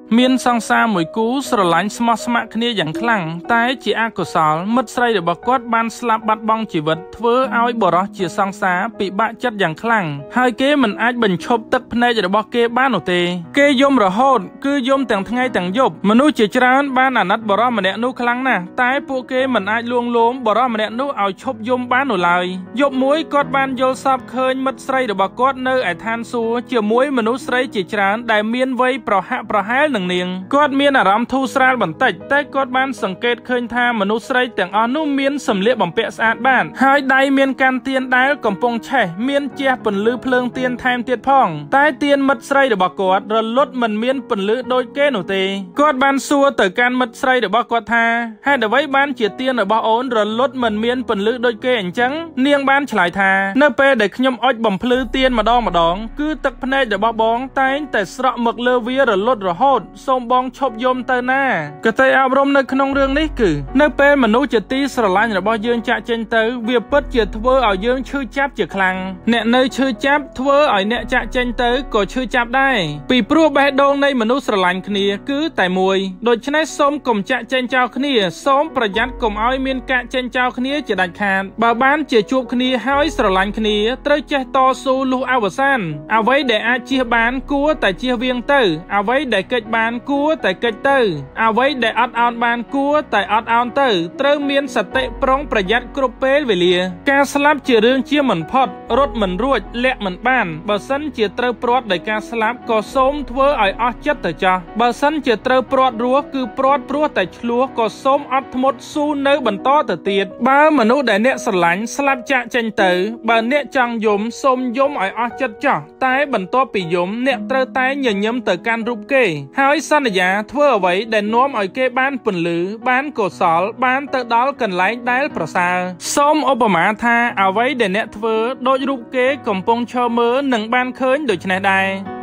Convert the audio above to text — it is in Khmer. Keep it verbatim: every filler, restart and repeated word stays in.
មានសង្សារមួយគូស្រឡាញ់ស្មោះស្ម័គ្រគ្នាយ៉ាងខ្លាំងតែជាអកុសលមិត្តស្រីរបស់គាត់បានស្លាប់បាត់បង់ជីវិតធ្វើឲ្យបរិសជាសង្សារពិបាកចិត្តយ៉ាងខ្លាំងហើយគេមិនអាចបញ្ឈប់ទឹកភ្នែករបស់គេបាននោះទេគេយំរហូតគឺយំទាំងថ្ងៃទាំងយប់មនុស្សជាច្រើនបានអាណិតបរិសម្នាក់នោះខ្លាំងណាស់តែពួកគេមិនអាចលួងលោមបរិសម្នាក់នោះឲ្យឈប់យំបាននោះឡើយយប់មួយគាត់បានយល់សប្តិឃើញមិត្តស្រីរបស់គាត់នៅឯឋានសួគ៌ជាមួយមនុស្សស្រីជាច្រើនដែលមានវ័យប្រហាក់ប្រហែលនឹងនាងគាត់មានអារម្មណ៍ធូរស្រាលបន្តិចតែគាត់បានសង្កេតឃើញថាមនុស្សស្រីទាំងអស់នោះមានសម្លៀកបំពាក់ស្អាតបាតហើយដៃមានកាន់ទៀនដែលកំពុងឆេះមានជះពន្លឺភ្លើងទៀនថែមទៀតផងតែទៀនមិត្តស្រីរបស់គាត់រលត់មិនមានពន្លឺដូចគេនោះទេគាត់បានសួរទៅកាន់មិត្តស្រីរបស់គាត់ថាហេតុអ្វីបានជាទៀនរបស់អូនរលត់មិនមានពន្លឺដូចគេអញ្ចឹងនាងបានឆ្លើយថានៅពេលដែលខ្ញុំអុជបំភ្លឺទៀនម្ដងម្ដងគឺទឹកភ្នែករបស់បងតែងតែស្រក់មកលើវារលត់រហូតសូមបងឈប់យំទៅណាគតិអប់រំនៅក្នុងរឿងនេះគឺនៅពេលមនុស្សជាទីស្រឡាញ់របស់យើងចាក់ចេញទៅវាពិតជាធ្វើឲ្យយើងឈឺចាប់ជាខ្លាំងអ្នកនៅឈឺចាប់ធ្វើឲ្យអ្នកចាក់ចេញទៅក៏ឈឺចាប់ដែរពីព្រោះបេះដូងនៃមនុស្សស្រឡាញ់គ្នាគឺតែមួយដូច្នេះសូមកុំចាក់ចេញចោលគ្នាសូមប្រយ័ត្នកុំឲ្យមានការចេញចោលគ្នាជាដាច់ខាតបើបានជាជួបគ្នាហើយស្រឡាញ់គ្នាត្រូវចេះតស៊ូលុះអវសានអ្វីដែលអាចជៀសបានគួរតែជៀសវាងទៅអ្វីដែលកិច្ចបានគួរតែកិច្ចទៅអ្វីដែលអត់ឱនបានគួរតែអត់ឱនទៅត្រូវមានសតិប្រុងប្រយ័ត្នគ្រប់ពេលវេលាការស្លាប់ជារឿងជាមិនផុតរត់មិនរួចលាក់មិនបានបើសិនជាត្រូវព្រាត់ដោយការស្លាប់ក៏សូមធ្វើឲ្យអស់ចិត្តទៅចោះបើសិនជាត្រូវព្រាត់រស់គឺព្រាត់ព្រោះតែឆ្លោះក៏សូមអត់ធ្មត់ស៊ូនៅបន្តទៅទៀតបើមនុស្សដែលអ្នកស្រឡាញ់ស្លាប់ចាក់ចេញទៅបើអ្នកចង់យំសូមយំឲ្យអស់ចិត្តចោះតែបន្ទាប់ពីយំអ្នកត្រូវតែញញឹមទៅកាន់រូបគេហើយសន្យាធ្វើអ្វីដែលនាំឲ្យគេបានពន្លឺបានកុសលបានទៅដល់កន្លែងដែលប្រសើរសូមឧបមាថាអ្វីដែលអ្នកធ្វើដូចរូបគេកំពុងឈរមើលនឹងបានឃើញដូច្នេះដែរ